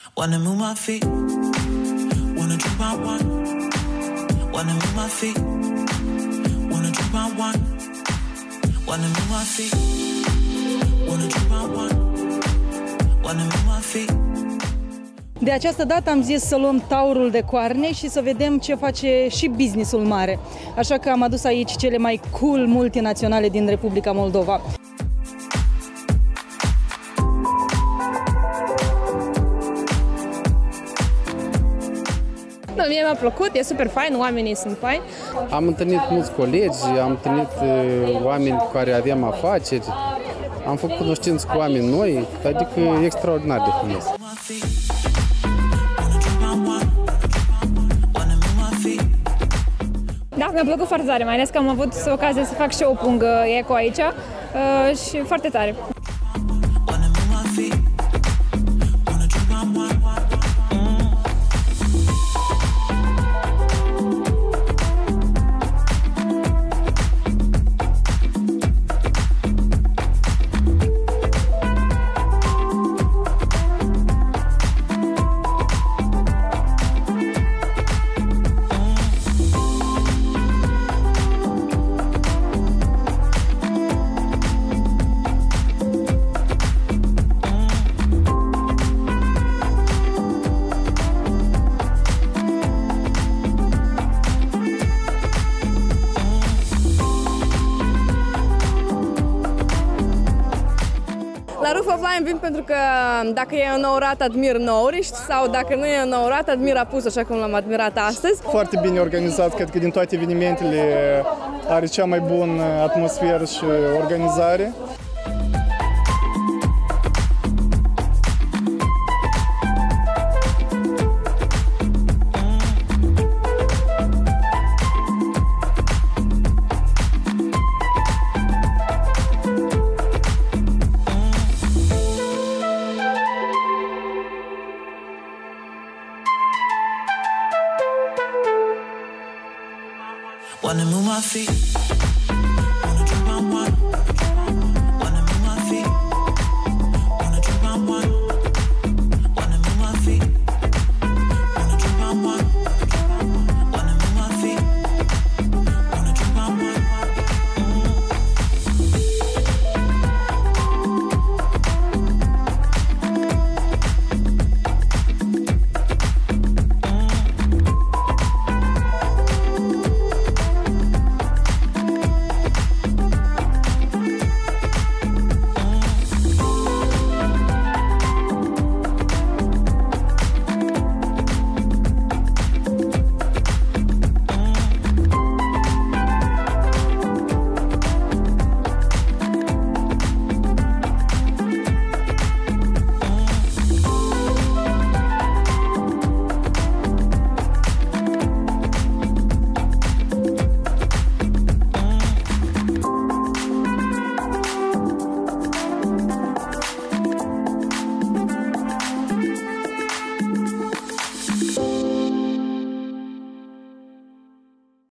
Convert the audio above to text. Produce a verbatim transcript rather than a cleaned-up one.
Wanna move my feet, wanna drink my wine. Wanna move my feet, wanna drink my wine. Wanna move my feet, wanna drink my wine. Wanna move my feet. De această dată am zis să luăm taurul de coarne și să vedem ce face și businessul mare. Așa că am adus aici cele mai cool multinaționale din Republica Moldova. Da, mie mi-a plăcut, e super fain, oamenii sunt faini. Am întâlnit mulți colegi, am întâlnit uh, oameni cu care aveam afaceri, am făcut cunoștință cu oameni noi, adică e extraordinar de frumos. Da, mi-a plăcut foarte tare, mai ales că am avut ocazia să fac show-pung eco aici uh, și foarte tare. La Roof of Lion vin pentru că dacă e înourat, admir nouriști sau dacă nu e înourat, admir apus, așa cum l-am admirat astăzi. Foarte bine organizat, cred că din toate evenimentele are cea mai bună atmosferă și organizare. Wanna move my feet.